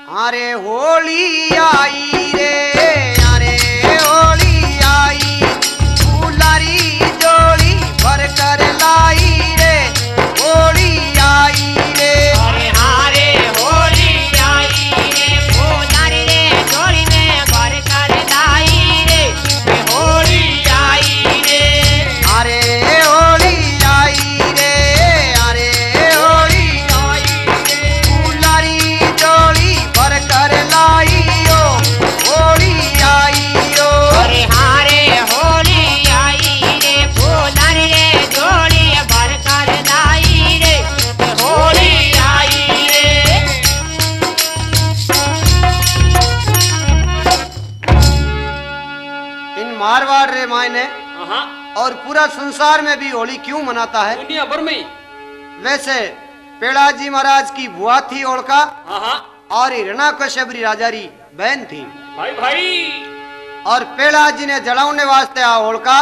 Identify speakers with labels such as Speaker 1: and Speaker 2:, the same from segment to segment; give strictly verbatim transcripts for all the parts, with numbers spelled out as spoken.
Speaker 1: अरे होली आई रे, अरे होली आई, फूलारी जोड़ी भर कर लाई रे, होली आई रे।
Speaker 2: अरे हारे होली आई रे, फूलारी रे जोड़ी में भर कर लाई रे, होली आई रे।
Speaker 1: अरे होली आई रे, अरे होली आई रे, फूलारी जोड़ी भर कर लाई ओ, होली आई ओ।
Speaker 2: अरे हारे होली आई रे, फूलारी रे जोड़ी भर कर लाई रे, होली आई रे।
Speaker 1: इन मारवाड़ रे मायने
Speaker 3: हाँ
Speaker 1: और पूरा संसार में भी होली क्यों मनाता है?
Speaker 3: दुनिया भर में।
Speaker 1: वैसे पेड़ाजी महाराज की बुआ थी ओळका
Speaker 3: हाँ हाँ
Speaker 1: और हिरणाकश्यपरी राजारी बहन थी।
Speaker 3: भाई भाई
Speaker 1: और पेड़ाजी ने जलाने वास्ते आ ओळका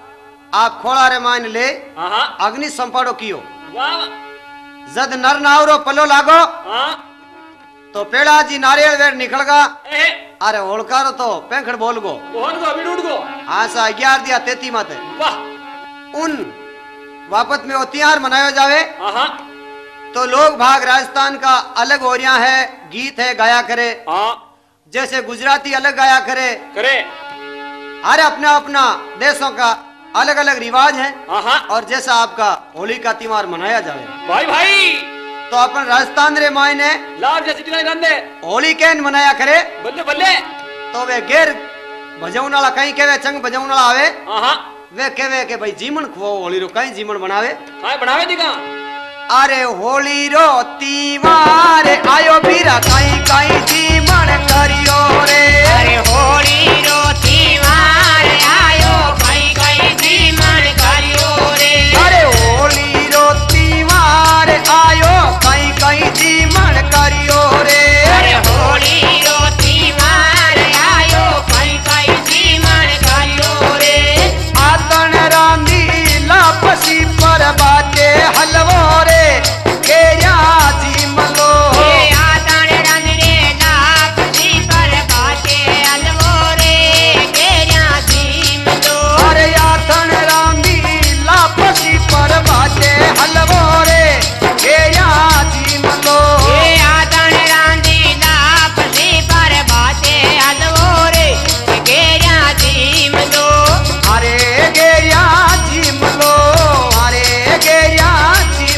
Speaker 1: आप खोला रे मान ले
Speaker 3: हाँ हाँ
Speaker 1: अग्नि संपाड़ो कियो।
Speaker 3: वाह
Speaker 1: जद नर नावरो पलो लागो
Speaker 3: हाँ
Speaker 1: तो पेड़ाजी नारियल वेर निकल गा।
Speaker 3: ए
Speaker 1: अरे ओळका रो तो पेंखड़ बोल गो
Speaker 3: बहुत गो अभी डूड गो।
Speaker 1: आसा ग्यारह दिया तेती माते
Speaker 3: वाह
Speaker 1: उन वापत में वो त्योहार मनायो जावे
Speaker 3: हाँ हाँ
Speaker 1: तो लोग भाग राजस्थान का अलग ओरिया है, गीत है गाया करे,
Speaker 3: हाँ
Speaker 1: जैसे गुजराती अलग गाया करे,
Speaker 3: करे
Speaker 1: हर अपना अपना देशों का अलग अलग रिवाज है।
Speaker 3: हाँ हाँ
Speaker 1: और जैसा आपका होली का त्योहार मनाया जाए
Speaker 3: भाई भाई
Speaker 1: तो अपन राजस्थान रे मायने
Speaker 3: लाल जैसे चिकनाई रंदे
Speaker 1: होली कैन मनाया करे
Speaker 3: बल्ले बल्ले
Speaker 1: तो वे गेर भजौन वाला कहीं केवे चंग भजौन वाला आवे
Speaker 3: हाँ हाँ
Speaker 1: वे केवे के भाई जीमन खुओ होली रो कहीं जीमन बनावे।
Speaker 3: हाँ बनावे दिखा।
Speaker 1: अरे होली रो त्योहार आयो बीरा कहीं कहीं जीमन करियो रे।
Speaker 2: अरे होली रो त्योहार आयो, कई कई जीवन करियो रे।
Speaker 1: अरे होली रो त्योहार आयो कहीं कहीं जीमन करियो रे।
Speaker 2: अरे होली रो त्योहार आयो, कई कई जीवन करियो रे।
Speaker 1: आतन रांधी लापसी पर बाटे हलवो रे, केया जीमलो।
Speaker 2: ये आतन रंग रे लापसी पर बाटे अलवो रे, केया जीम लो।
Speaker 1: अरे आतन रांधी लापसी पर बाटे हलवो रे, केया जीमलो।
Speaker 2: ये आतन रांधी लापसी पर बाटे अलवो रे, केया जीम लो।
Speaker 1: अरे गेया जीमलो, अरे गेया जीमलो।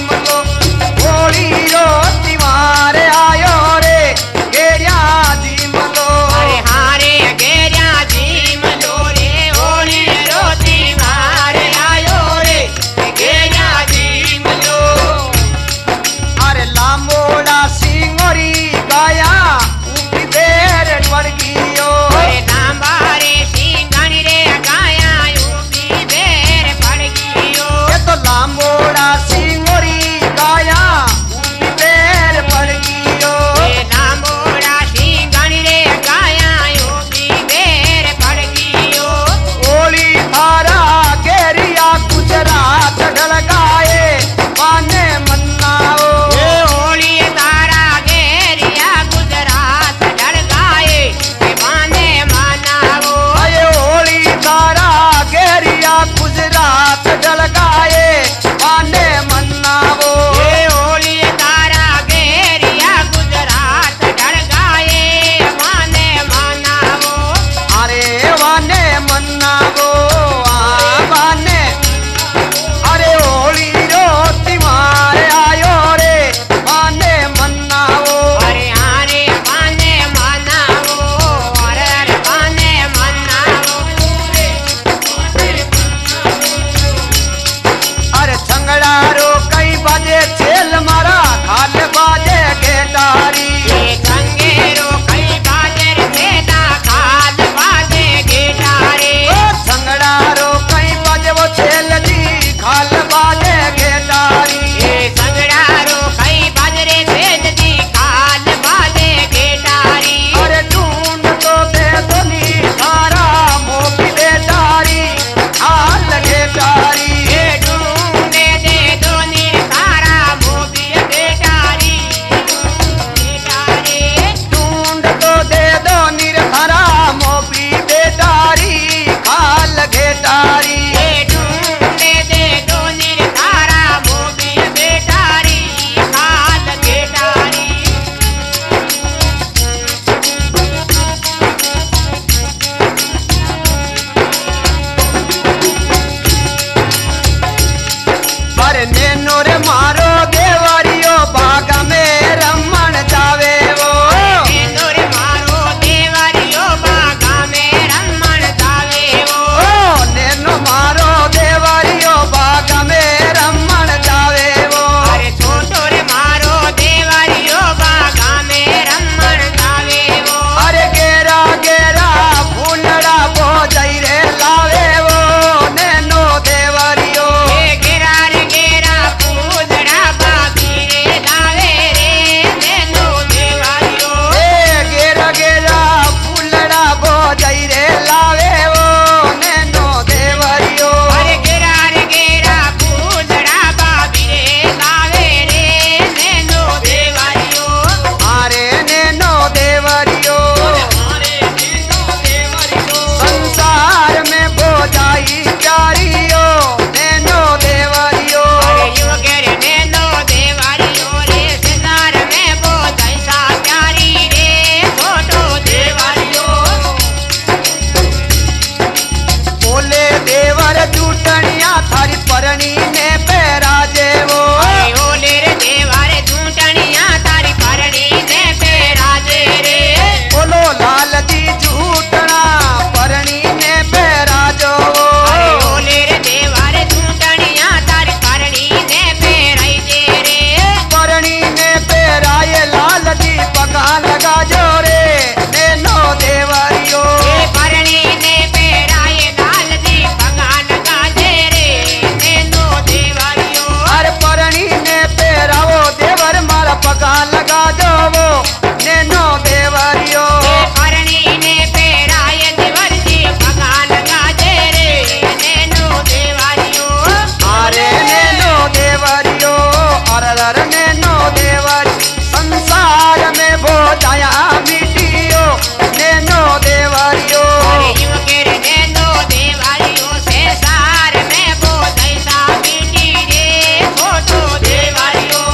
Speaker 1: जाया मीटियो नैनो देवरियो
Speaker 2: अरे यूं के रे नैनो देवरियो से सार में वो जैसा मिटी रे फोटो देवरियो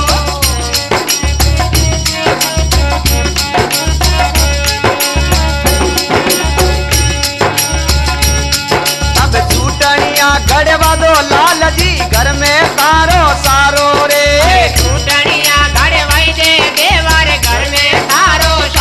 Speaker 1: अब चूटनिया गड़वा दो लाल जी घर में सारो सारो रे
Speaker 2: छूटनिया घर वही दे देवर घर में सारो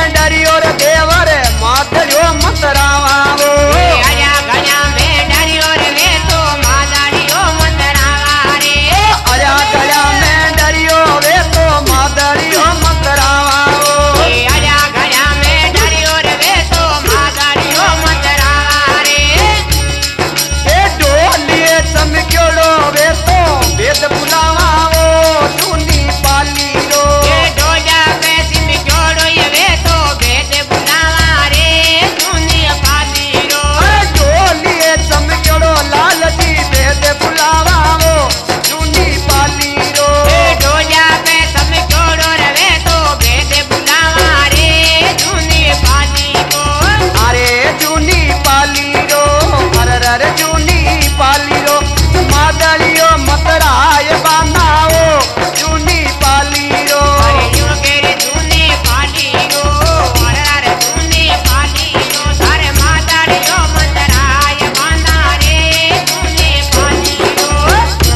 Speaker 1: में डरियो रे देवर मातड़ियो मतरावावो
Speaker 2: आजा गया में डरियो रे वे तो मादड़ियो मतरावा रे
Speaker 1: आजा गया में डरियो वे तो मातड़ियो मतरावावो
Speaker 2: आजा गया में डरियो रे वे तो मादड़ियो मतरावा रे
Speaker 1: ए डोलिए चमक्योड़ो वे तो वेद बुलावावो चुनी पाली रो
Speaker 2: ये डोजा पे सिम जोड़ो ये वे तो भेद बुलावा रे सुनी पाली रो
Speaker 1: डोलिए चमक्योड़ो लाल जी वेद बुलावावो चुनी पाली रो
Speaker 2: ये डोजा पे सम जोड़ो रे वे तो भेद बुलावा रे सुनी पाली को
Speaker 1: अरे चुनी पाली रो अरे अरे चुनी पाली रो मादलियो मतराय बांधाओ चुनी पाली रो
Speaker 2: अरे यूं केरे सुनी पाली रो अरे अरे सुनी पाली रो सारे मादड़ियो मतराय बांधा रे सुनी पाली रो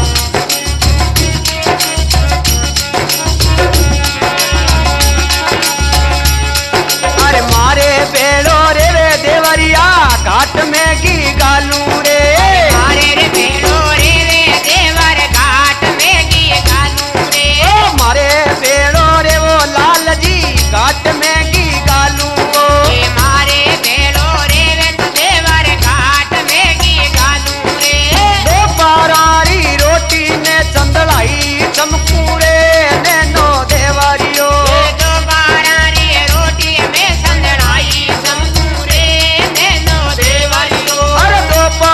Speaker 1: अरे मारे बेड़ो रे वे देवरिया घाट में की गालू रे
Speaker 2: मारे रे भेड़ो रे वे देवर घाट में की गालू रे
Speaker 1: ओ मारे बेड़ो रे वो लाल जी घाट में की गालू ओ
Speaker 2: ये मारे भेड़ो रे वे तो देवर घाट में की गालू रे
Speaker 1: दो बारारी रोटी ने चंदलाई चमकूरे नैनो देवरियो
Speaker 2: ये दो बारा रे रोटी में संदड़ाई समूरे नैनो देवरियो
Speaker 1: अरे दो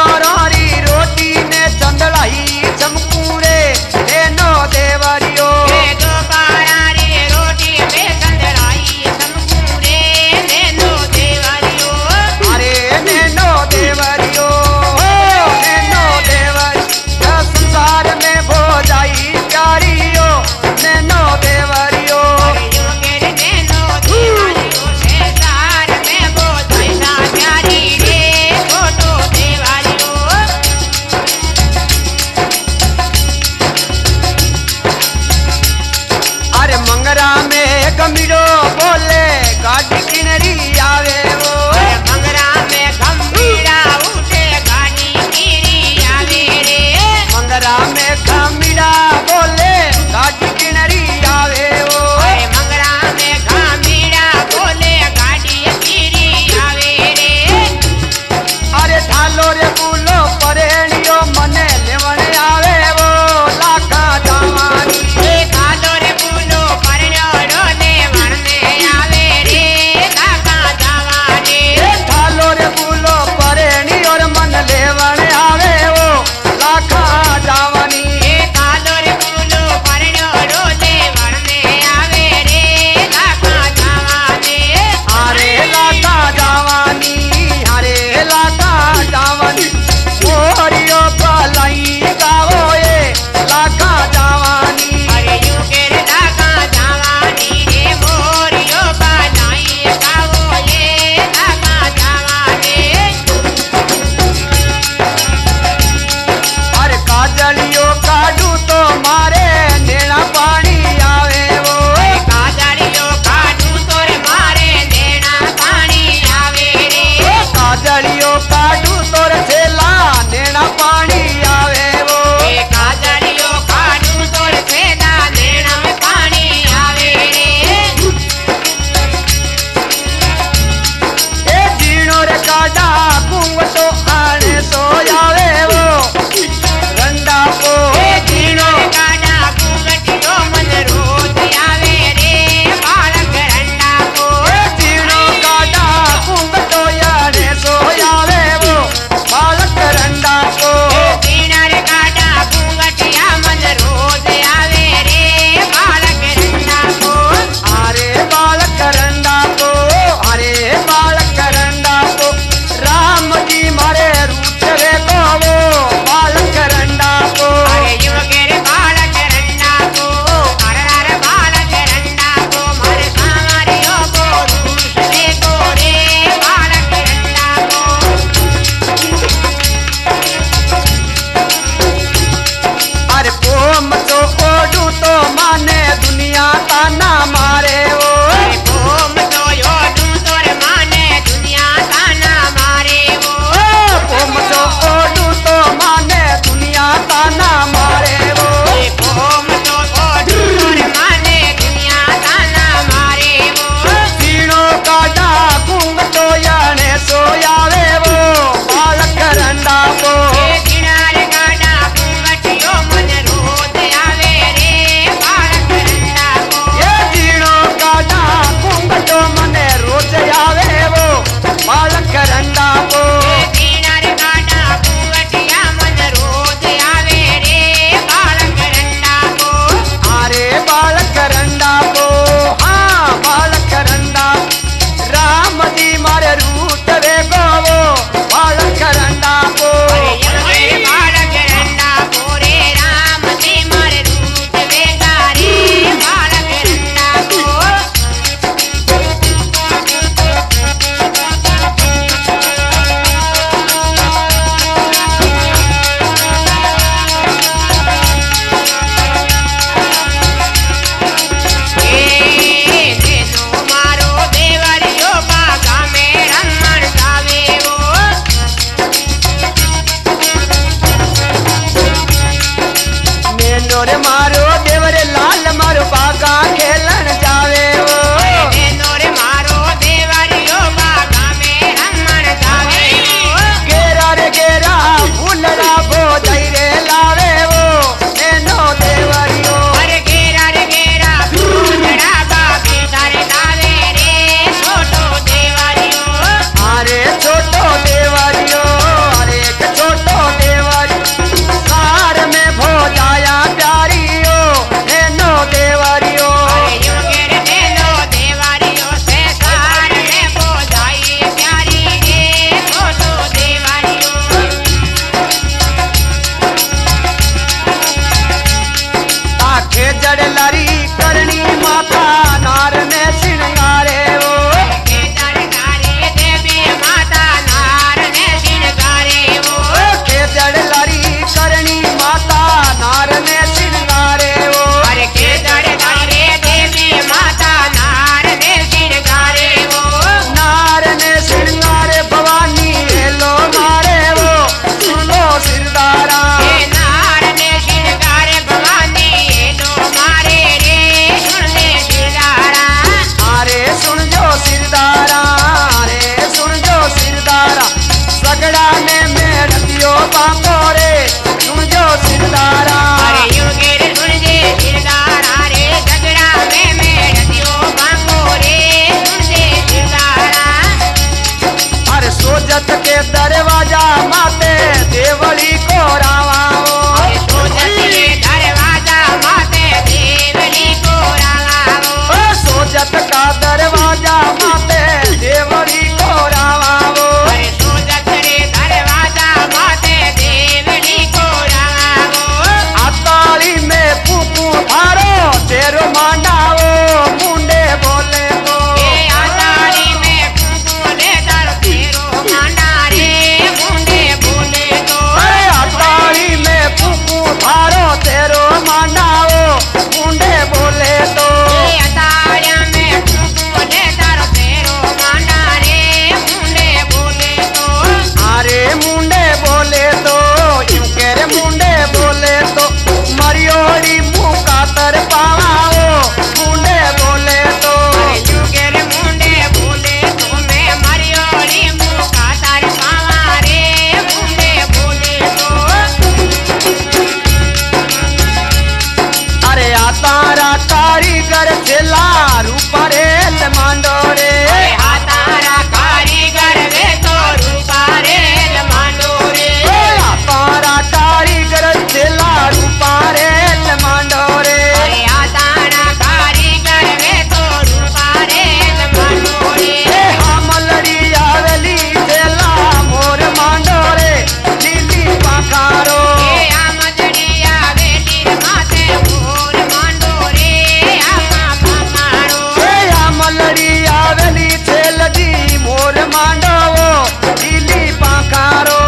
Speaker 1: मलड़ी आवेली छेलजी मोर मांडवो लीली पाखारो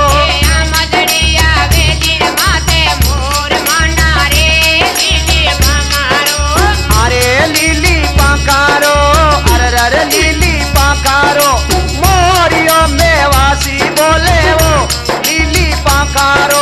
Speaker 1: अरे लीली पाखारो अरे अरे लीली पाखारो मोरियो मेवासी बोले वो लीली पाखारो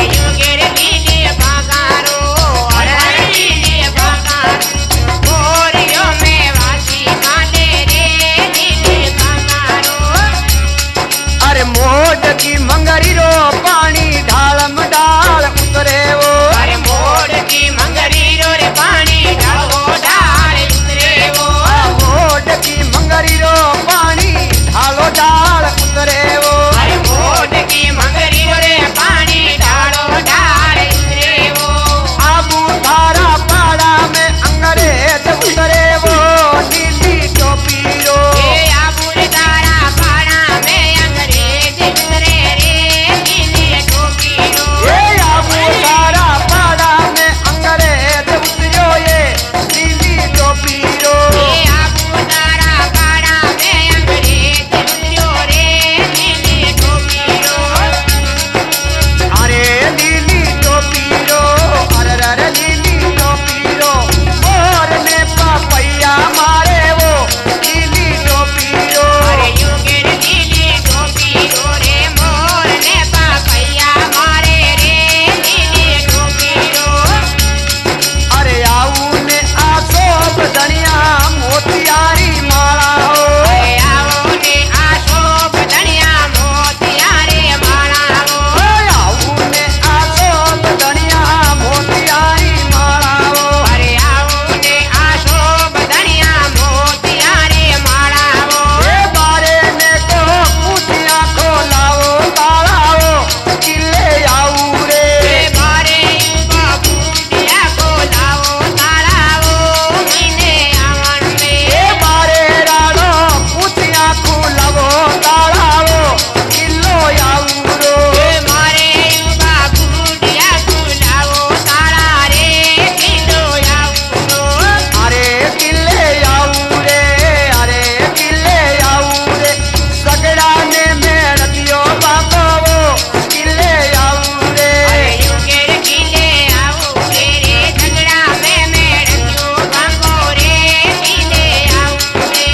Speaker 1: अरे मोड की मंगरी रो पानी ढालम डाल उतरे वो
Speaker 2: अरे मोड़ की मंगरी रो रे पानी ढालो ढाल उतरे वो
Speaker 1: मोड की मंगरी रो पानी ढालो डाल उतरे वो
Speaker 2: अरे मोड़ की मंगरी रो रे पानी ढालो ढाल उतरे वो
Speaker 1: आबू धारा पाड़ा में अंग्रेज उतरे वो नीली टोपी रो
Speaker 2: ये आबूर तारा पाड़ा में अंग्रेज उतरे रे नीली टोपी रो
Speaker 1: ये आबू धारा पाड़ा में अंग्रेज उतरो ये नीली टोपी रो
Speaker 2: ये आबूर तारा पाड़ा में अंग्रेज उतरो रे नीली टोपी रो
Speaker 1: अरे लीली टोपी रो अरे अरे लीली टोपी रो मोर ने पपैया मारे वो लीली टोपी रो
Speaker 2: अरे यूं के नीली टोपी रो रे मोर ने पापैया मारे रे नीली टोपी रो
Speaker 1: अरे आऊ ने आसो बदनिया मोतियारी माला हो
Speaker 2: अरे आओ ने आशो बदनिया मोतिया रे माला हो
Speaker 1: आऊ ने आसो बदनिया मोतियारी माला हो
Speaker 2: अरे आओ ने आशो बदनिया मोतिया रे माला हो
Speaker 1: ये बारे ने को कुतिया खोलाओ तालाओ किले आऊ रे
Speaker 2: ये बारे बाबू दिया को लाओ तालाओ मीने आवन में
Speaker 1: ये बारे राड़ो कुतिया खोलाओ तालाओ किलो आऊ रो
Speaker 2: ये मारे बाबू दिया को लाओ ताला रे किलो आउरो
Speaker 1: अरे किले आऊ रे अरे किले आऊ रे सगड़ा ने मेड़ दियो बाबो वो किले आऊ रे
Speaker 2: अरे यूं के किले आओ रे रे झगड़ा में मेड़ क्यों भागो रे किले आओ रे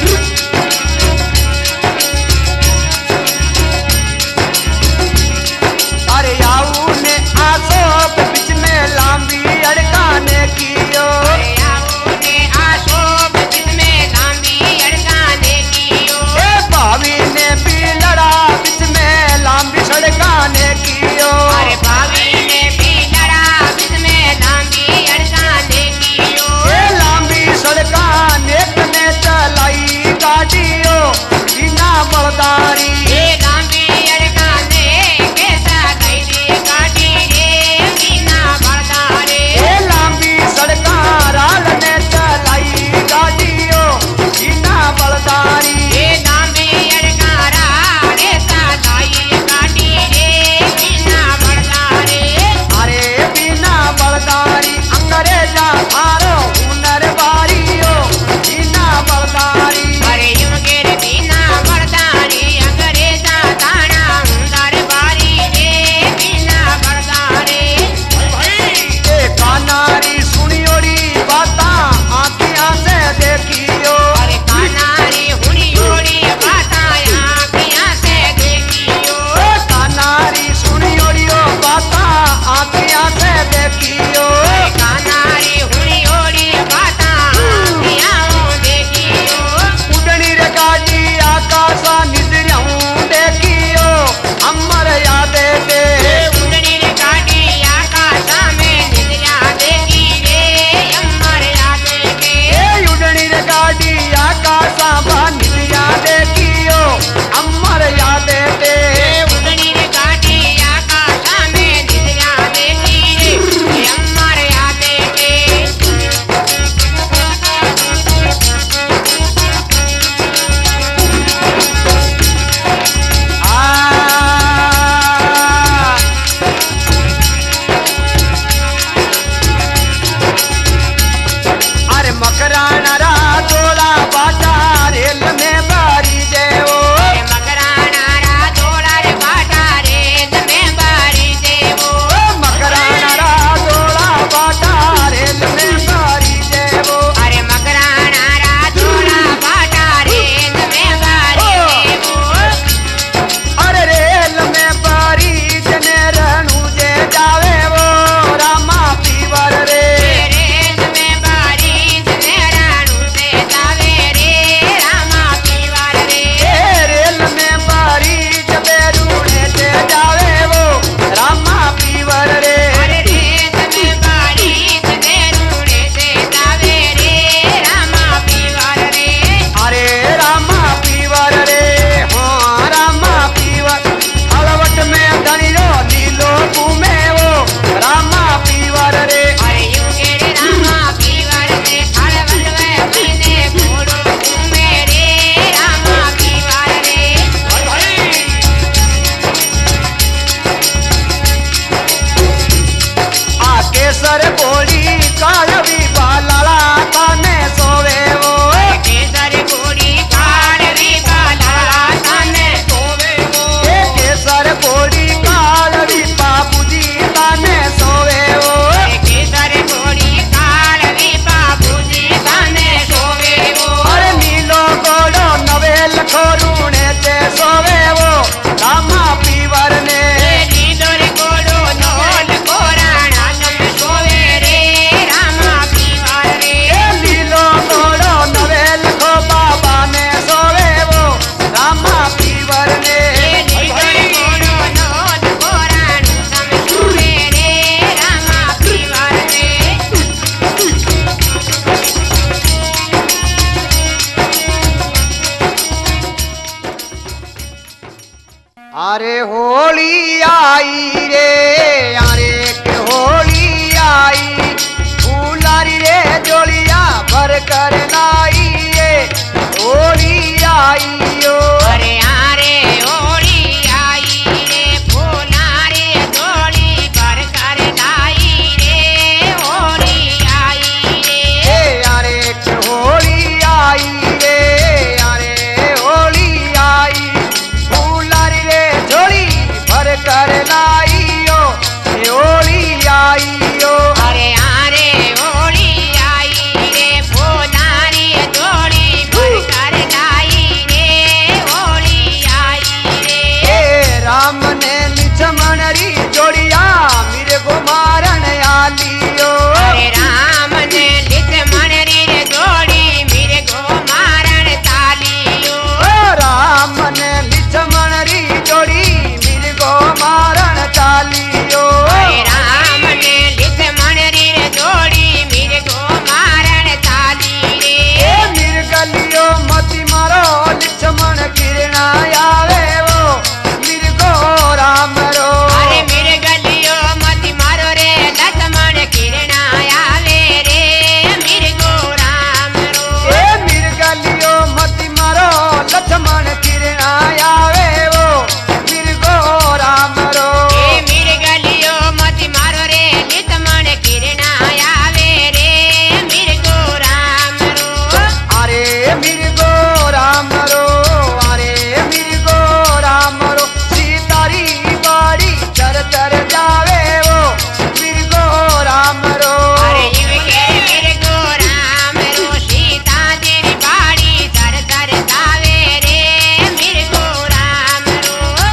Speaker 1: अरे आऊ ने आसो बीच में लांबी अड़काने कियो
Speaker 2: अरे आओ ने आशो बचत में लांबी अड़काने कियो
Speaker 1: ए भाभी ने भी लड़ा बीच में लांबी सड़काने कियो
Speaker 2: अरे भाभी ने भी लड़ा बिच में लांबी अड़काने कियो
Speaker 1: ए लांबी सड़काने ने चलाई गाड़ियो बिना बलदारी
Speaker 2: ये लांबी अड़काने कैसा गई रे गाड़ी रे बिना बरदारे
Speaker 1: ए लांबी सड़का राल ने चलाई गाड़ियो बिना बलदारी
Speaker 2: ये लांबी अड़कारा रे सालाई गाड़ी रे बिना बरदारे
Speaker 1: अरे बिना बलदारी अंग्रेजा थारो हुनर बारियो बिना बलदारी
Speaker 2: अरे यूं के रे बिना बरदारी अंग्रेजा ताना हुंदर बारी रे बिना बरदारे
Speaker 1: ए कानारी सुनियोरी बाता आँखियाँ से देखियो
Speaker 2: अरे कानारी हुनी ओड़ी बाताया आँखियाँ से देखियो
Speaker 1: ए कानारी सुनियोरियो बाता आँखियाँ से देखियो
Speaker 2: अरे कानारी हुनी ओड़ी बाता आँखियाँ देखियो
Speaker 1: उडनी रे गाड़ी आकाशा निजरियाँ देखियो अमर यादे दे
Speaker 2: उड़नी रे गाड़ी आकाशा में निद्रा देखी रे अमर याद के
Speaker 1: ए उडनी रे गाड़ी आकाशा बा निजरियाँ देखियो अमर यादे दे
Speaker 2: उड़नी रे गाड़ी आकाशा में निद्रा देखी रे अमर याद के
Speaker 1: आ अरे मकराना रा तोड़ा बाट अरे होली आई रे अरे के होली आई फूलारी रे जोड़िया भर कर लाई रे होली आई यो
Speaker 2: अरे आरे होली आई रे फूलारी जोड़ी भर कर लाई रे होली आई रे
Speaker 1: ए अरे के होली आई रे अरे होली आई फूलारी रे जोड़ी भर कर लाई यो ए होली आई यो
Speaker 2: अरे आरे होली आई रे फूलारी जोड़ी भर कर लाई रे होली आई रे
Speaker 1: ए राम ने लक्ष्मण री जोड़िया मेरे को मारन आलियो
Speaker 2: अरे राम ने लक्ष्मण री जोड़ी मेरे को मारन तालियो
Speaker 1: ओ राम ने लक्ष्मण री जोड़ी मेरे को मारन चालियो
Speaker 2: अरे राम ने लक्ष्मण री जोड़ी मेरे को मारन ताली रे
Speaker 1: ए मिर्गलियो मती मारो लक्ष्मण किरणा आवे वो मेरे को राम रो
Speaker 2: अरे मेरे गलियो मत मारो रे लक्ष्मण किरणा आवे रे मेरे को राम रो
Speaker 1: ए मिर्गलियो मती मारो लक्ष्मण किरणा आवे वो मेरे को राम रो
Speaker 2: ए मेरे गलियो मत मारो रे लक्ष्मण किरणा आवे रे मेरे को राम रो
Speaker 1: अरे मेरे को राम रो अरे मेरे को राम रो सीतारी बाड़ी चर चर जावे वो मेरे को राम रो
Speaker 2: अरे इनके मेरे को राम रो सीता तेरी बाड़ी तर तर जावे रे मेरे को राम रो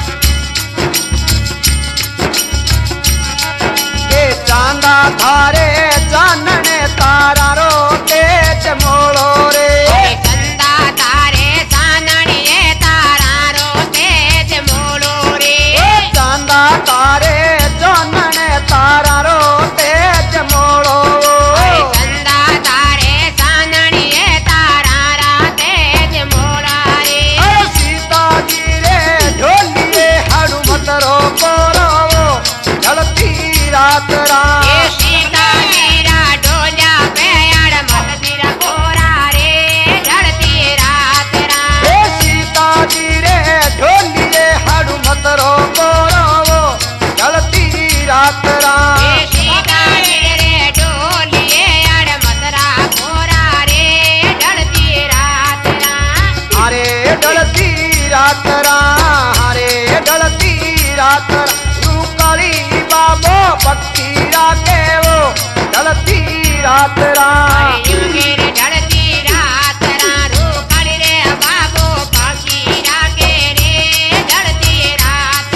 Speaker 1: ए चांदा थारे चानने तारा रो तेज मोड़ो रे
Speaker 2: अरे चंदा तारे चानणिये तारा रो तेज मोड़ो रे
Speaker 1: ए चांदा तारे चानने तारा रो तेज मोड़ो
Speaker 2: अरे चंदा तारे चानणिये तारा रा तेज मोड़ा रे
Speaker 1: अरे सीता जी रे ढोलिए हनुमत रो बोलो ढलती रात रात
Speaker 2: ये सीता जीरा डोला पैयाड़ मत तेरा कोरा रे ढलती रात रात
Speaker 1: ए सीता जी रे ढोलिए हनुमत रो बोलो ढलती रात रात
Speaker 2: ये सीता रे डोलिए अड़ मतरा कोरा रे ढलती रात रात
Speaker 1: अरे ढलती रात रात अरे ढलती रात रूकाली बाबो पक्की राके वो ढलती रात रात
Speaker 2: युगेर ढलती रात रारू कड़ी रे बाबो पाकी रागे रे ढलती रात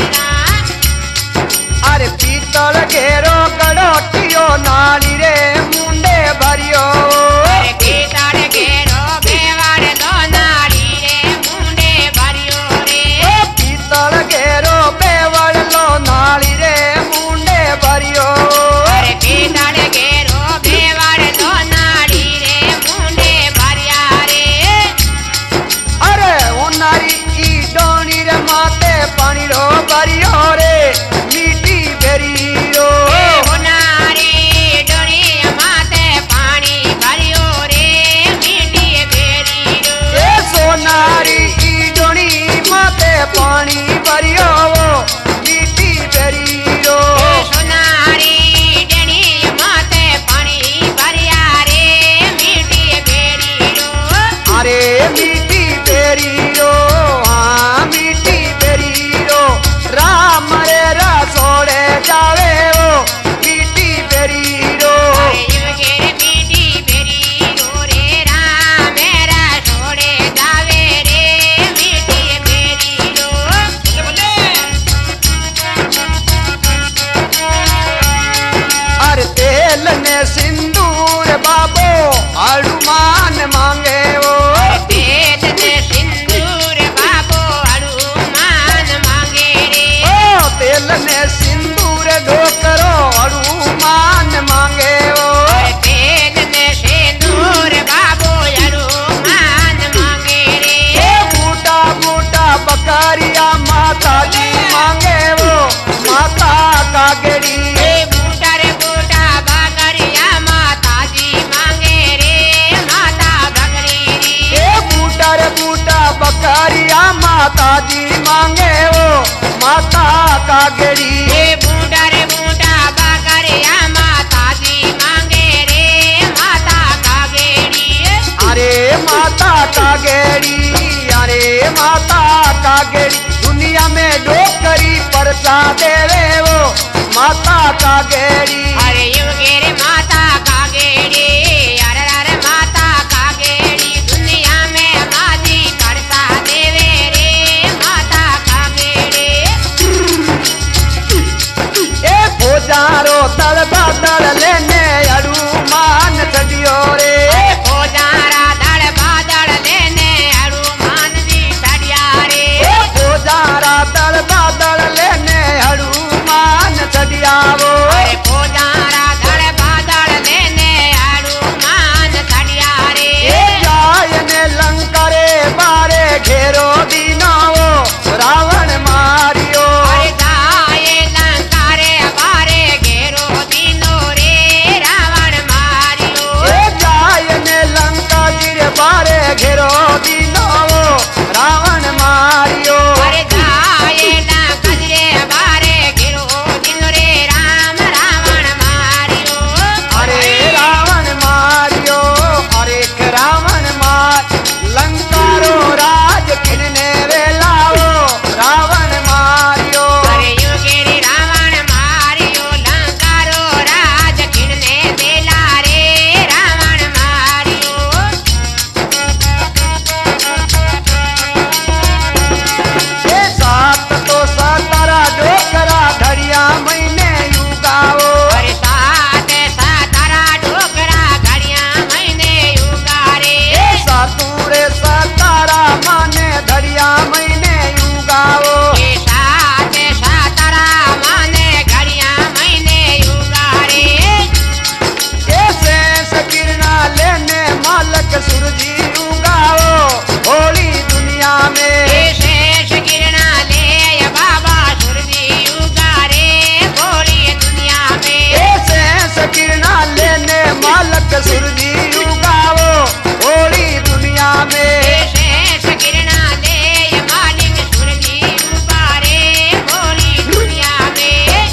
Speaker 2: रात
Speaker 1: अरे पीतल घेरो गड़ोटियो नाली रे मुंडे भरियो
Speaker 2: अरे कीताड़ घेरो बेवाड़ दो नाड़ी रे मुंडे भरियो रे
Speaker 1: ओ पीतल घेरो बेवड़ लो नाली रे मुंडे भरियो
Speaker 2: अरे कीताड़ घेरो बेवाड़ दो नाड़ी रे मुंडे भरिया रे
Speaker 1: अरे उनारी ई डोनी रे माते पानी रो भरियो रे मीठी बेरी रो
Speaker 2: ए होनारी डोरी माते पानी भरियो रे मीठी बेरी रो
Speaker 1: ए सोनारी ई डोनी माते पानी भरियो मीठी बेरी रो
Speaker 2: ए सोनारी डणी माते पानी भरिया रे मीठी बेरी रो
Speaker 1: अरे मीठी बेरी रो हाँ मीठी बेरी रो राम रे रसोड़े जावे वो मीठी बेरी रो
Speaker 2: अरे युगेर मीठी बेरी रो रे राम मेरा छोड़े जावे रे मीठी बेरी रो
Speaker 1: अरे तेल ने सिंदूर बाबो हनुमान मांगे वो
Speaker 2: तेज ने सिंदूर
Speaker 1: रे बूटा बकरिया माता जी मांगे वो माता का गेड़ी।
Speaker 2: ये बूटा रे बूटा बकरिया माता जी मांगे रे माता का गेड़ी।
Speaker 1: अरे माता का गेड़ी, अरे माता का गेड़ी, दुनिया में डोकरी परसा देवे वो माता का गेड़ी।
Speaker 2: अरे यू गेरे माता का गेड़ी, अरे अरे माता का गेड़ी, दुनिया में माजी करता देवे रे माता का गेड़ी।
Speaker 1: ए भोजारो तल बादल लेने अड़ू मान छड़ियो रे।
Speaker 2: भोजारा धड़ बादल लेने अड़ू मान जी छड़िया रे।
Speaker 1: ए भोजारा तल बादल लेने अड़ू मान छड़िया वो।
Speaker 2: अरे भोजारा धड़ बादल लेने अड़ू मान छड़िया रे।
Speaker 1: ए जायने लंका रे बारे घेरो दीना वो रावण मारियो।
Speaker 2: अरे जाए लंका रे बारे घेरो दीनो रे रावण मारियो।
Speaker 1: ए जायने लंका जी रे बारे घेरो दीना वो रावण मारियो।
Speaker 2: अरे जाए लंका रे बारे घेरो दीनो रे राम रावण मारियो।
Speaker 1: अरे रावण मारियो, अरे के रावण मार लंका रो राज किरने वेला वो रावण मारियो।
Speaker 2: अरे यू गेरे रावण मारियो, लंका रो राज किरने देला रे रावण मारियो।
Speaker 1: ए सात तो सतारा डोकरा धड़िया महीने युगाओ।
Speaker 2: अरे सात सतारा डोकरा घड़िया महीने युगारे।
Speaker 1: ए सातूरे सतारा माने धड़िया महीने युगाओ।
Speaker 2: ये सात सतारा माने घड़िया महीने युगारे।
Speaker 1: ए शेष किरणा लेने मालक सूरजी युगाओ होली दुनिया में।
Speaker 2: ये शेष किरणा ले बाबा सूरजी युगारे भोली दुनिया में।
Speaker 1: ए शेष किरणा लेने मालक सूरजी युगाओ होली दुनिया में।
Speaker 2: ये शेष किरणा ले मालिक सूरजी युगारे भोली दुनिया में।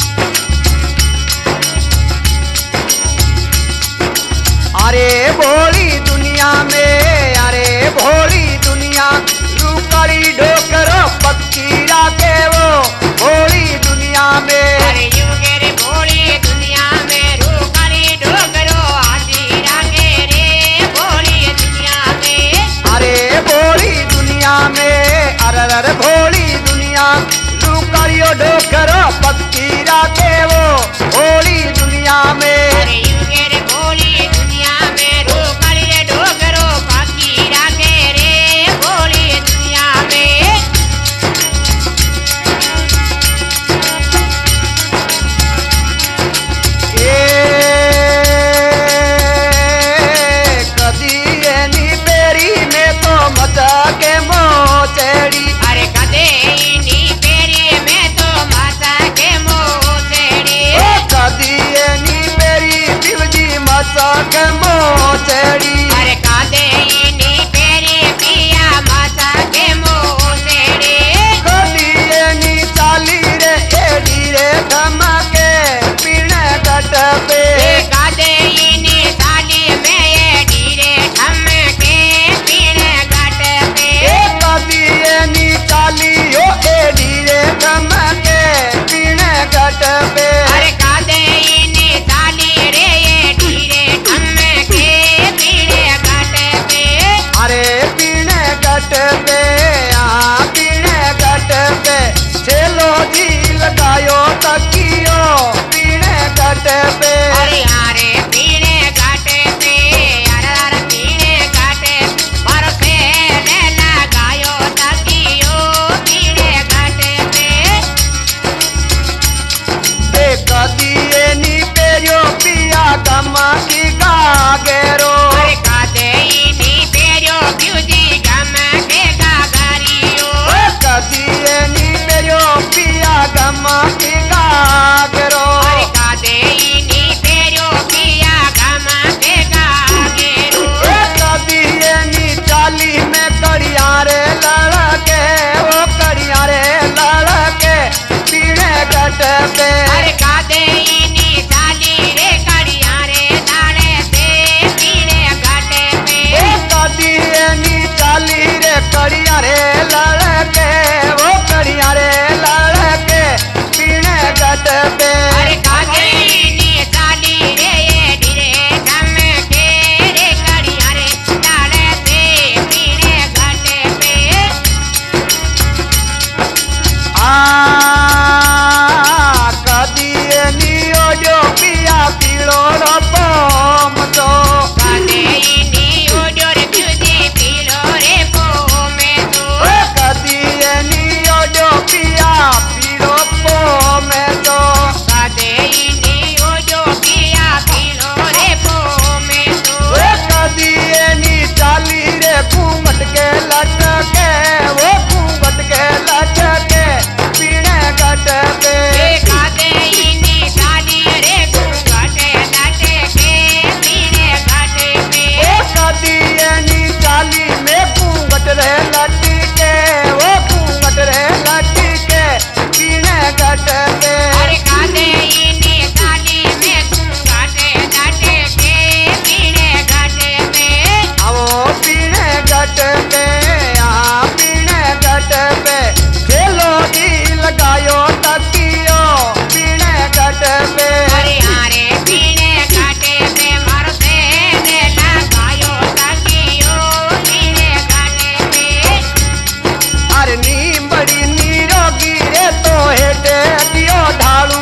Speaker 1: अरे भोली दुनिया में, अरे भोली दुनिया रूकड़ी डोकरो पक्की राखे वो भोली दुनिया में।
Speaker 2: अरे यू गेरे भोली दुनिया में रूकड़ी डोकरो आदि रागे रे भोली दुनिया में।
Speaker 1: अरे भोली दुनिया में, अरे अरे भोली दुनिया रूकड़ियो डोकरो पक्की राखे वो भोली दुनिया में।
Speaker 2: अरे यू गेरे भोली दुनिया में रूकड़ी रे डोकरो बाकी रागे रे भोली दुनिया में।
Speaker 1: ए कदी एनी बेरी में तो मचा के मोचेड़ी।
Speaker 2: अरे कदे नी पेरी में तो माता के मोचेड़ी।
Speaker 1: ओ कदी एनी बेरी बिवजी मचा के मोचेड़ी।
Speaker 2: अरे कादे नी पेरी पिया माता के मोचेड़ी।
Speaker 1: कदी एनी चाली रे एडी रे धमाके पीने गट पे।
Speaker 2: कादे नी ताली में ये डीरे ठम के पीने घाट पे।
Speaker 1: कड़िया रे लड़के वो कड़िया रे लड़के पीने गट पे
Speaker 2: अरे कादे इनी डाली रे कड़िया रे लाड़े से पीने घाटे पे
Speaker 1: ओ कदी नी चाली रे कड़िया रे लड़के वो कड़िया रे लड़के पीने गट पे
Speaker 2: अरे कादे इनी डाली रे ये धीरे धम के रे कड़िया रे लाड़े से पीने घाटे पे
Speaker 1: आ कदी नी ओजो पिया पीड़ो रपम तो
Speaker 2: कादे इनी ओजोर तुझे पीलो रे पो में तो
Speaker 1: ओ कदी नी ओजो पिया पीड़ो पो में तो
Speaker 2: कादे इनी ओजो पिया पीलो रे पो में तो
Speaker 1: ओ कदी नी चाली रे घूंघट के लटके वो घूंघट के लटके पीने गट पे
Speaker 2: ए कादे इनी डाली रे घूंघटे लाटे के पीने घाटे पे
Speaker 1: ओ कदी नी चाली में घूंघट रे लटके वो घूंघट रे लटके पीने गट पे
Speaker 2: अरे कादे इनी डाली में घूंघटे लाटे के पीने घाटे पे
Speaker 1: आओ पीने गट पे आ पीने गट पे खेलो दी लगायो तकियो पीने गट पे
Speaker 2: अरे हारे पीने घाटे पे मारो से ने लगायो तकियो पीने घाटे पे
Speaker 1: अरे नीम बड़ी नीरोगी रे तो हेटे दियो ढालू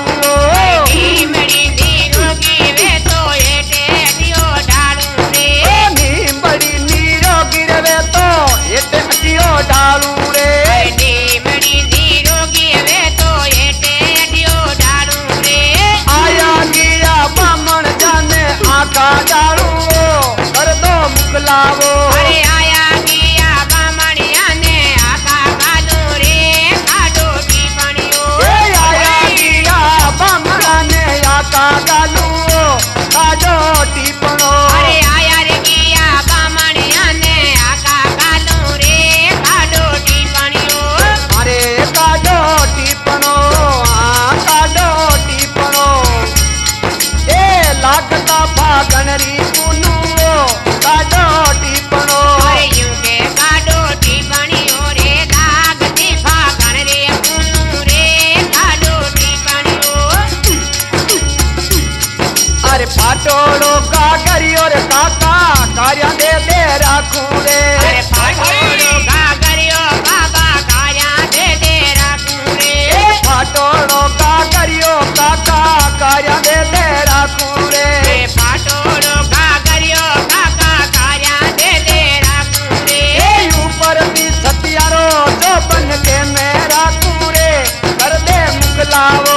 Speaker 2: नीमड़ी नीरोगी वे तो हेटे दियो डालू रे
Speaker 1: नीम बड़ी नीरोगी रे तो हेटे दियो ढालू रे
Speaker 2: अरे नीमड़ी नीरोगी वे तो हेटे दियो डालू रे
Speaker 1: आया गिया बामण जाने आका डालू कर दो मुकलावो
Speaker 2: अरे आया गया बामणिया ने आका कालू रे काडो टीपणियो
Speaker 1: ए आया गिया बामण ने आका डालू काजो टीपणो
Speaker 2: अरे आया रे गया बामणिया ने आका कालू रे काडो टीपणियो
Speaker 1: अरे काजो टीपणो आ काजो टीपणो ए लागता फागण री पुनु काजो टीपणो
Speaker 2: अरे यूं के काडो टीपणियो रे लागती फागण रे पुनु रे काडो टीपणियो
Speaker 1: अरे फाटोड़ो का करियो रे काका कार्या दे दे राखू रे
Speaker 2: अरे फाटोड़ो गागरियो बाबा काया दे दे राखू रे
Speaker 1: ए फाटोड़ो का करियो काका कार्या दे दे राखू रे
Speaker 2: ए फाटोड़ो गागरियो काका काया दे दे राखू रे
Speaker 1: ए ऊपर भी सतियारो जो बन के मैं राखू रे कर दे मुकलावो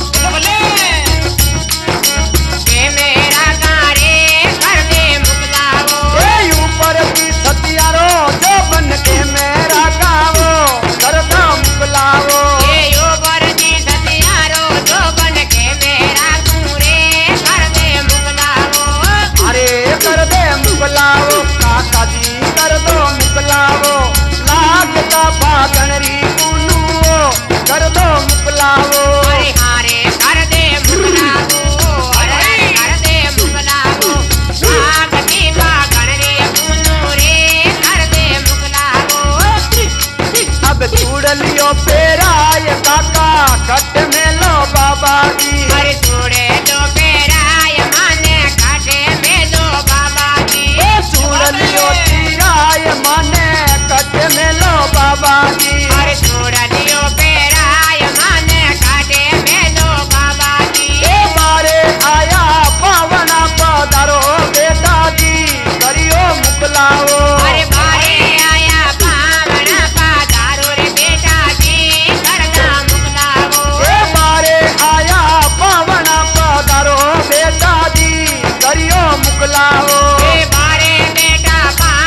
Speaker 2: के मेरा गारे कर दे मुकलावो
Speaker 1: ए ऊपर भी सतियारो जो बन के मैं राखावो कर दो मुकलावो
Speaker 2: ए यो बरदी सतियारो जो बन के मेरा कूरे कर दे मुकलावो
Speaker 1: अरे कर दे मुकलावो काका जी कर दो मुकलावो लागता फागण री पुनु कर दो मुकलावो
Speaker 2: अरे हारे कर दे मुकलावो अरे कर दे मुकलावो लागती फागण रे पुनु रे कर दे मुकलावो
Speaker 1: अब छूड़ लियो पेराय काका कट में लो बाबा जी
Speaker 2: अरे छोड़े दो पेराय माने काटे में दो बाबा जी
Speaker 1: ए छूड़ लियो तीराय माने कट में लो बाबा जी
Speaker 2: अरे छोड़ दियो पेराय माने काटे में दो बाबा जी
Speaker 1: ए बारे आया पावना पधारो बेटा जी करियो मुकलावो
Speaker 2: अरे बारे आया पावन पादारो रे बेटा जी करना मुकलावो
Speaker 1: ए बारे आया पावना पधारो बेटा जी करियो मुकलावो
Speaker 2: ए बारे बेटा पा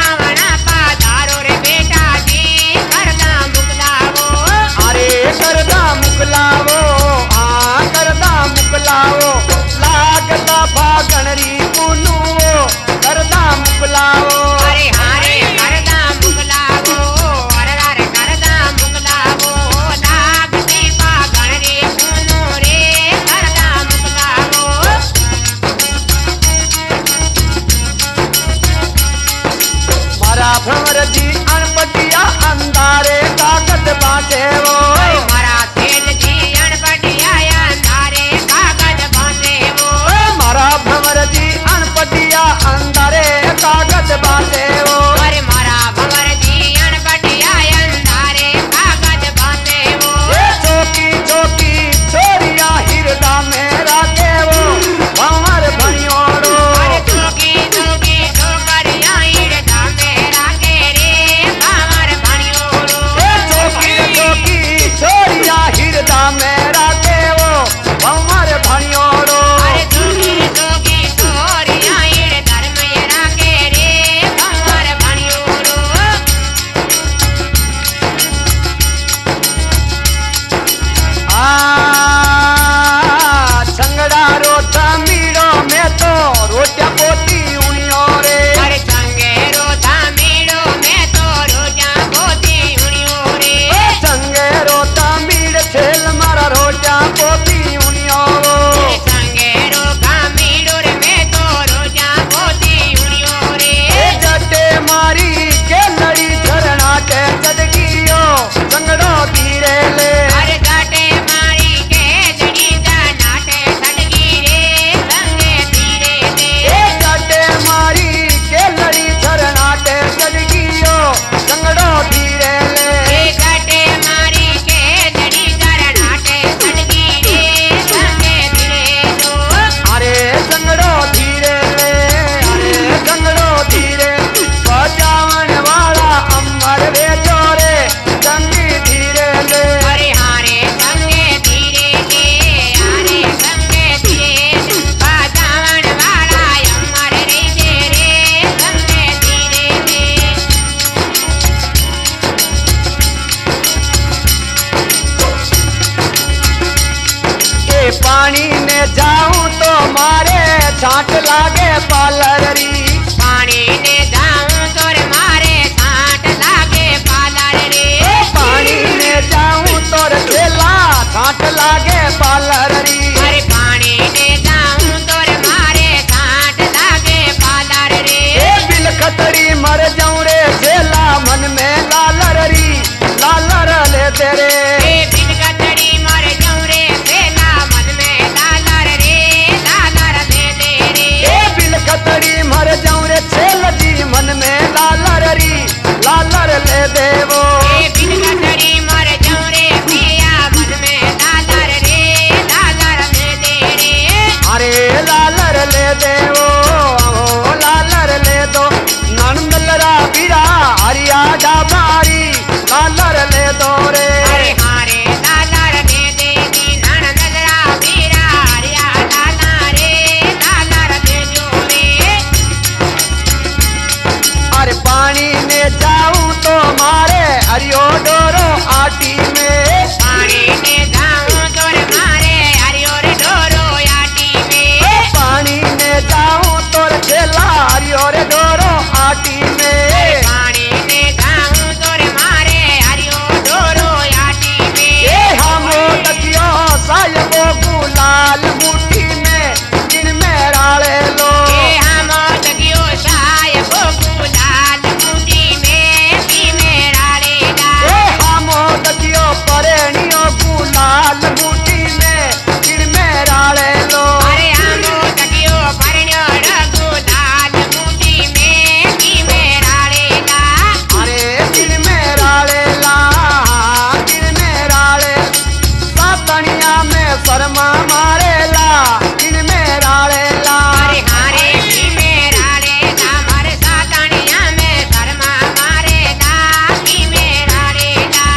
Speaker 1: पानी ने जाऊं तो मारे छाट लागे पालर री।
Speaker 2: पानी ने जाऊं तो रे मारे छाट लागे पालर रे।
Speaker 1: पानी ने जाऊं तो रे खेला छाट लागे पालर री।
Speaker 2: अरे पानी ने जाऊं तो रे मारे छाट लागे पालर रे।
Speaker 1: ए बिल खतरी मर जाऊं रे झेला मन में लालर री लालर ले तेरे।
Speaker 2: ए बिन गतड़ी मर जाऊं रे झेला मन में लालर रे लालर ले दे रे।
Speaker 1: ए बिल खतरी मर जाऊं रे छेल जी मन में लालर री लालर ले देवो।
Speaker 2: ए बिन गतड़ी मर जाऊं रे पिया मन में लालर रे लालर ले दे रे।
Speaker 1: अरे लालर ले देवो ओ लालर ले दो नंदलरा बीरा हरिया डाबारी लालर ले दो रे।
Speaker 2: अरे हारे लालर ले दे दी नन नजरा बीरा हरिया लाला रे लालर ले जो रे।
Speaker 1: अरे पानी में जाऊं तो मारे हरियो डोरो आटी में।
Speaker 2: पानी ने जाऊं तो रे मारे हरियो रे डोरो आटी में।
Speaker 1: पानी में जाऊं तो खेला हरियो रे डोरो आटी में।
Speaker 2: पानी ने जाऊं तो रे मारे हरियो डोरो आटी में।
Speaker 1: ए हमो तकियो सायबो गुलाल मुट्ठी में दिन में राले लो।
Speaker 2: ए हमो तकियो सायबो गुलाल मुट्ठी में दिन में राले ला।
Speaker 1: ए हमो तकियो परेणियो गुलाल मुट्ठी में दिन में राले लो।
Speaker 2: अरे हमो तकियो परण्यो गुलाल मुट्ठी में दिन में राले ला।
Speaker 1: अरे दिन में राले ला दिन में राले सातनिया में शर्मा मारे ला दिन में राले ला।
Speaker 2: अरे हारे दिन में राले ला मारे सातनिया में शर्मा मारे ला दिन में राले ला।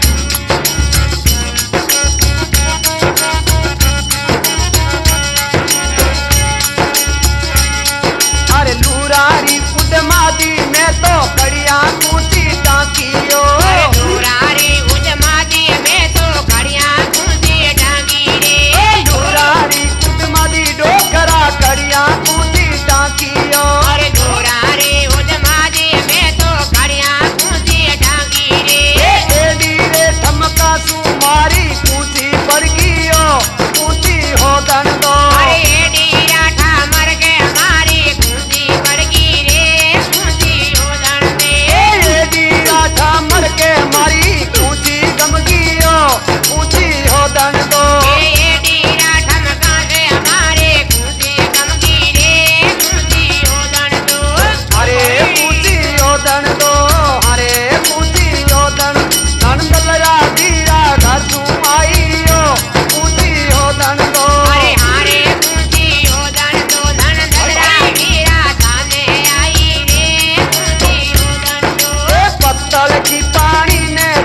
Speaker 1: अरे लूरारी उदमादी में तो कड़िया कूची टाकियो।
Speaker 2: अरे दुरारी उजमादी में तो खड़िया कूदी डांगी रे।
Speaker 1: लूरारी उदमादी डोकरा कड़िया कूची टाकियो।
Speaker 2: अरे दुरारी उजमादी में तो खड़िया कूदी डांगी रे।
Speaker 1: ए एडी रे ठमका सुमारी कूची बरगियो कूची हो दन दो।
Speaker 2: अरे एडी राठा मर के हमारी कूदी बड़गी रे कूदी उधर दे।
Speaker 1: ए एडी राठा मर के मारी कूची गमगियो कूची हो दन दो।
Speaker 2: ए एडी राठा मका से हमारे कूदी गमगी रे कूदी उधर दो।
Speaker 1: अरे कूची हो दन दो अरे कूची हो दन नंदलरा बीरा घर तू आईयो कूची हो दन दो।
Speaker 2: अरे हारे कूदी उधर दो धन दलरा हीरा सामने आई रे कूदी उधर दो।
Speaker 1: ए पत्तल की पानी ने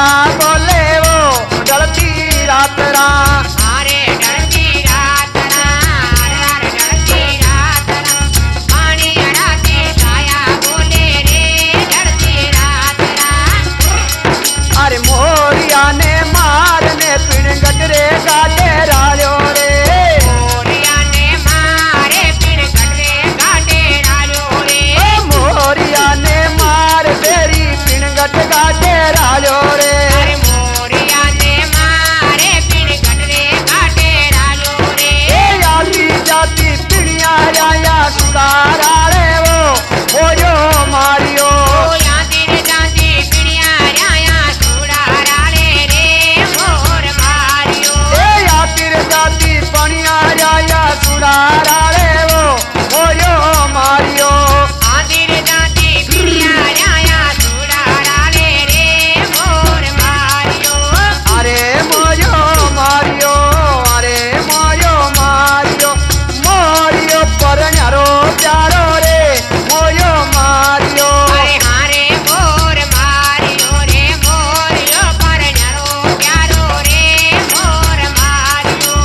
Speaker 1: बोले वो डरती रात रा
Speaker 2: अरे डरती रात रा अरे डरती रात रा पानी अड़ाती छाया बोले रे डरती रात रा
Speaker 1: अरे मोरिया ने मारने पिण गटरे गाटे रालो रे
Speaker 2: मोरिया ने मारे पिण गटरे गाटे रालो रे
Speaker 1: मोरिया ने मार तेरी पिण गट गाटे रालो रे
Speaker 2: अरे मोरिया ने मारे पिण गटरे गाटे रालो रे
Speaker 1: आती जाती पिणिया आया सुधारा रे वो वो जो मारियो
Speaker 2: यादी रे जाती पिणिया आया सुधारा रे रे मोर मारियो
Speaker 1: आती जाती पणिया आया सुधारा रे वो वो जो मारियो
Speaker 2: आदी रे जाती पिणिया आया सुधारा रे रे मोर मारियो
Speaker 1: अरे मोयो मारियो अरे मोयो मारियो मोरियो परण्यारो प्यारो रे मोयो मारियो
Speaker 2: अरे हारे मोर मारियो रे मोरियो पर न्यारो प्यारो रे मोर मारियो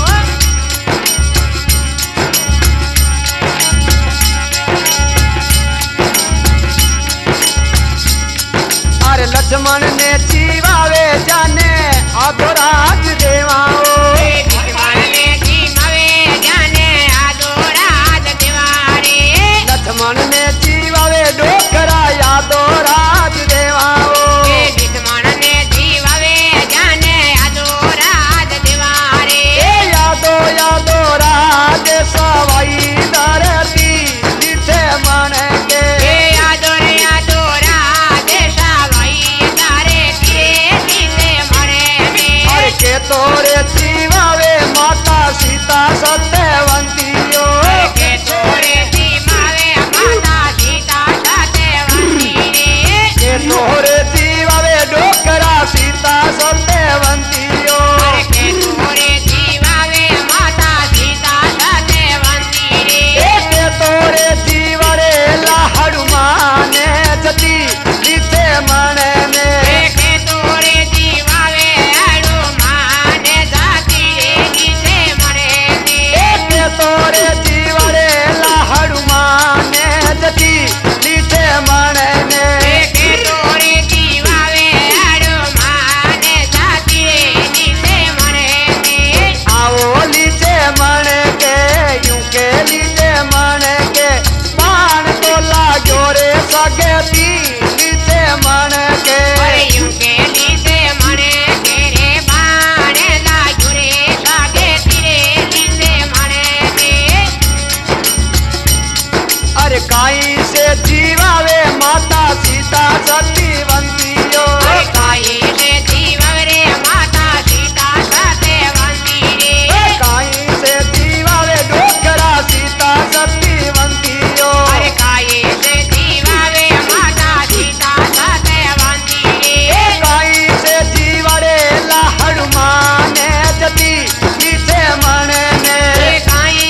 Speaker 1: अरे लक्ष्मण ने जीवावे जाने आधो राज देवाओ लक्ष्मण ने जीवावे डोकरा यादो राज देवाओ यादो यादो राज सवाई धरती जिथे मन के अरे के तोरे जीवावे माता सीता सत्यवंतियो के तोरे जीवावे डोकरा सीता सत्यवंतियो के तोरे जीवरे लाहड़ुमान जती जिथे मन में के तोरे जीवरे लाहड़ुमान जती जिथे मन में आओ लीचे मन के यूं के लीचे मन के बाण तो लागो रे सगती लीचे मन के अरे काई से जीवावे माता सीता सतीवंतियो काई से जीवावे डोकरा सीता सतीवंतियो काई से जीवरे लाहड़ुमान जती जिथे मन में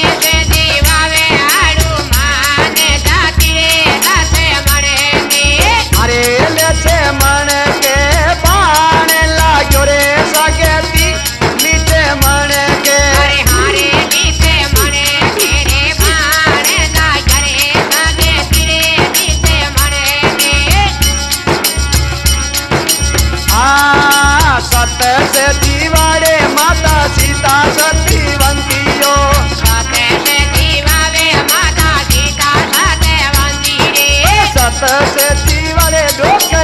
Speaker 1: अरे लेछे मन के बाण लाग्यो रे सगती लीचे मन के आ सत से जीवारे माता सीता सतीवंतियो सत से जीवरे डोकरा